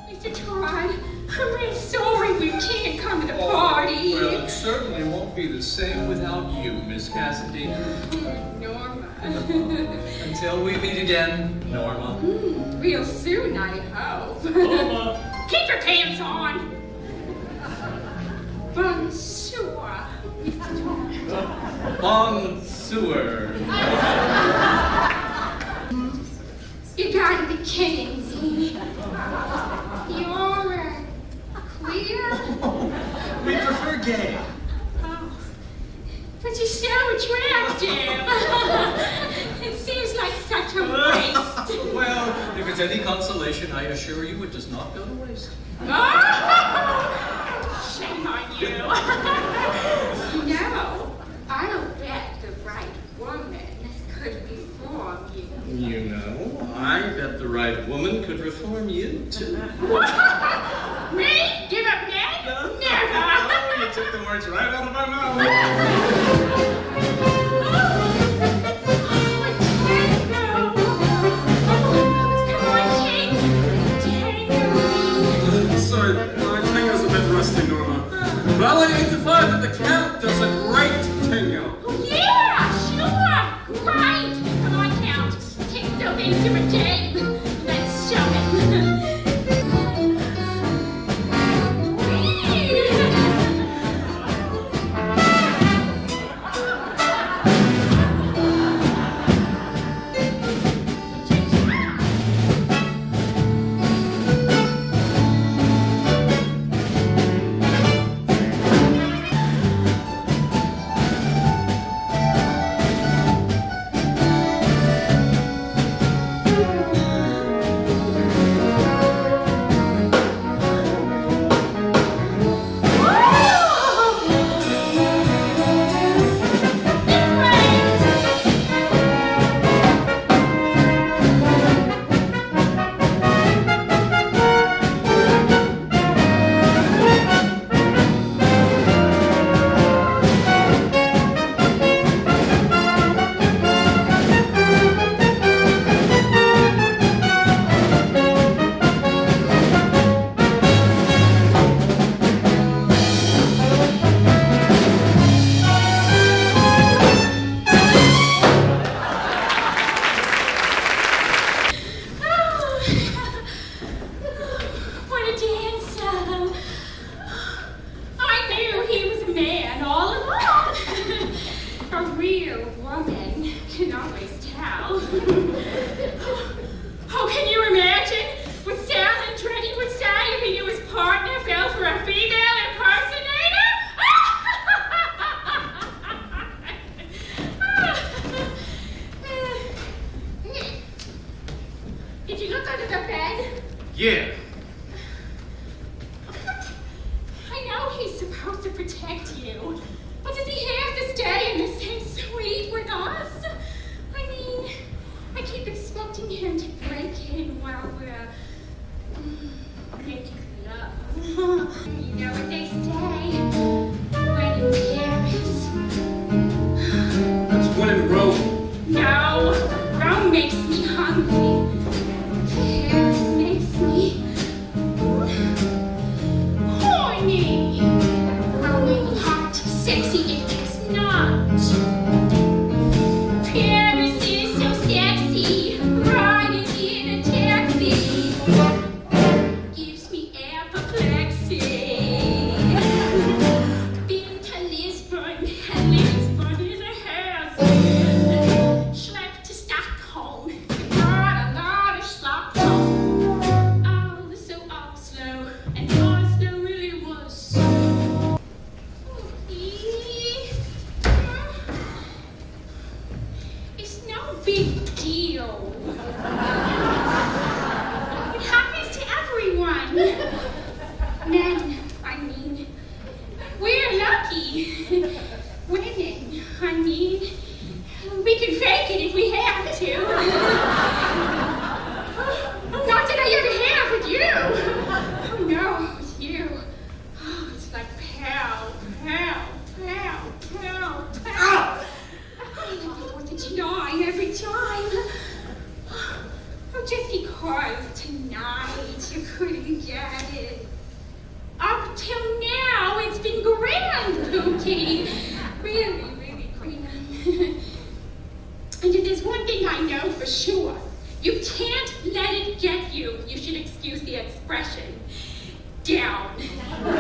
Mr. Todd, I'm really sorry we can't come to the party. Well, it certainly won't be the same without you, Miss Cassidy. Norma. Until we meet again, Norma. Real soon, I hope. Norma. Keep your pants on. Bonjour, Mr. Todd. Bonjour. You gotta be kidding me. You're queer? We prefer gay. Oh, but you're so attractive. It seems like such a waste. Well, if it's any consolation, I assure you it does not go to waste. Shame on you. No, I'll bet the right woman could reform you. You know, I bet the right woman could reform you, too. Me? Give up Ned? Never! Oh, you took the words right out of my mouth. Sorry, my tango's a bit rusty, Norma. But I'll let you to find that the Count does a great tango. Oh, yeah, sure. Great. Come on, Count. Take the things to a game. Let's show it. Yeah. I know he's supposed to protect you, but does he have to stay in the same suite with us? I mean, I keep expecting him to break in while we're making love. You know what they say, when in Paris. That's when in Rome. No, Rome makes me hungry. Paris makes me He really cream. And if there's one thing I know for sure, you can't let it get you. You should excuse the expression. Down. You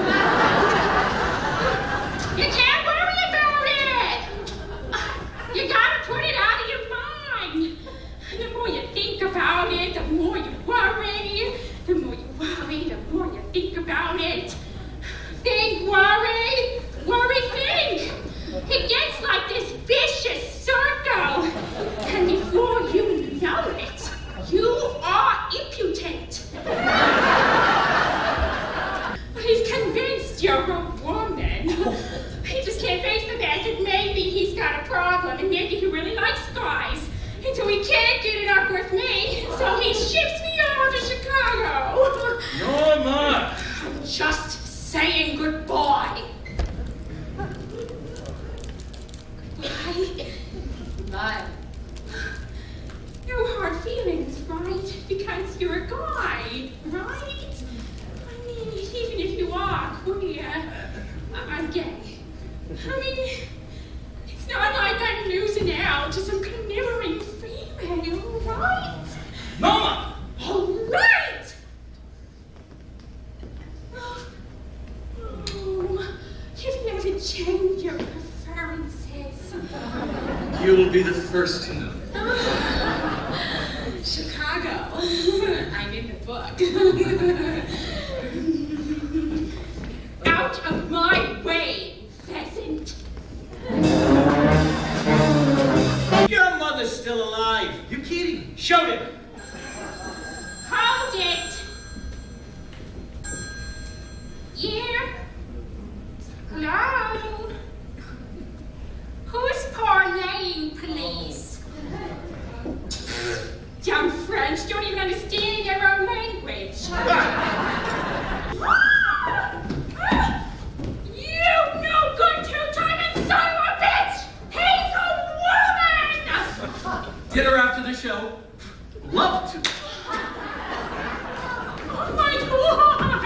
can't worry about it. You gotta put it out of your mind. The more you think about it, the more you worry. The more you worry, the more you think about it. Think, worry, worry, think. It gets like this vicious circle. And before you know it, you are impotent. He's convinced you're a woman. He just can't face the fact that maybe he's got a problem and maybe he really likes guys. And so he can't get it up with me, so he ships me over to Chicago. Norma! I'm just saying goodbye. Goodbye? Bye. No hard feelings, right? Because you're a guy, right? I mean, even if you are queer, I'm gay. I mean, it's not like I'm losing out to some conniving female, right? Norma! All right! Oh, you've never changed your preferences. You'll be the first to know. Chicago. I'm in the book. Out of my way, pheasant. Your mother's still alive. You kidding? Show it. Hold it. Yeah? Hello? Who's parlaying, please? Dumb French don't even understand their own language. You no good two-timing son of a bitch! He's a woman! Dinner after the show. Love to. Oh my God!